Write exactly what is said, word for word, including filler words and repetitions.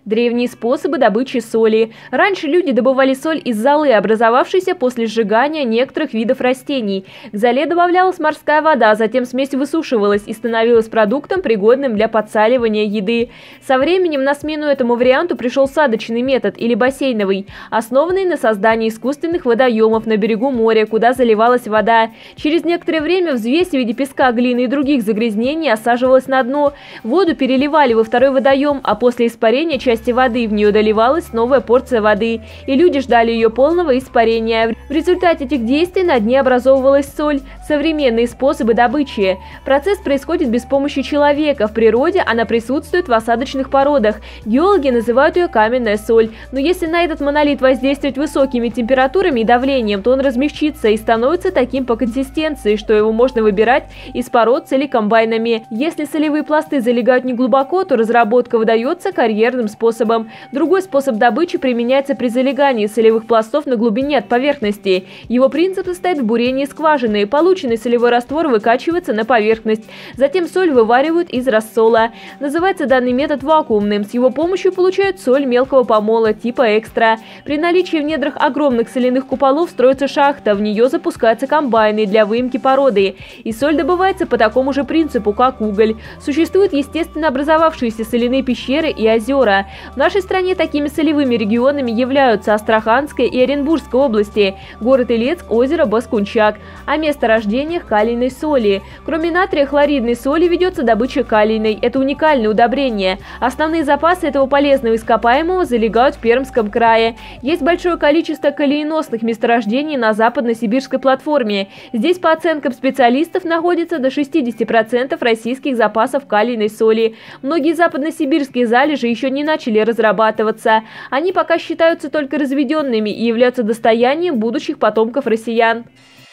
Древние способы добычи соли. Раньше люди добывали соль из золы, образовавшейся после сжигания некоторых видов растений. К золе добавлялась морская вода, затем смесь высушивалась и становилась продуктом, пригодным для подсаливания еды. Со временем на смену этому варианту пришел садочный метод или бассейновый, основанный на создании искусственных водоемов на берегу моря, куда заливалась вода. Через некоторое время взвесь в виде песка, глины и других загрязнений осаживалась на дно. Воду переливали во второй водоем, а после испарения части воды в нее доливалась новая порция воды, и люди ждали ее полного испарения. В результате этих действий на дне образовывалась соль. Современные способы добычи. Процесс происходит без помощи человека. В природе она присутствует в осадочных породах. Геологи называют ее каменная соль. Но если на этот монолит воздействовать высокими температурами и давлением, то он размягчится и становится таким по консистенции, что его можно выбирать из пород целикомбайнами. Если солевые пласты залегают неглубоко, то разработка выдается карьерным способом. Другой способ добычи применяется при залегании солевых пластов на глубине от поверхности. Его принцип состоит в бурении скважины. Полученный солевой раствор выкачивается на поверхность. Затем соль вываривают из рассола. Называется данный метод вакуумным. С его помощью получают соль мелкого помола типа экстра. При наличии в недрах огромных соляных куполов строится шахта. В нее запускаются комбайны для выемки породы. И соль добывается по такому же принципу, как уголь. Существуют естественно образовавшиеся соляные пещеры и озера. В нашей стране такими солевыми регионами являются Астраханская и Оренбургская области, город Илецк, озеро Баскунчак, о месторождениях калийной соли. Кроме натрия хлоридной соли ведется добыча калийной. Это уникальное удобрение. Основные запасы этого полезного ископаемого залегают в Пермском крае. Есть большое количество калиеносных месторождений на западно-сибирской платформе. Здесь, по оценкам специалистов, находится до шестидесяти процентов российских запасов калийной соли. Многие западно-сибирские залежи еще не начали разрабатываться. Они пока считаются только разведенными и являются достоянием будущих потомков россиян.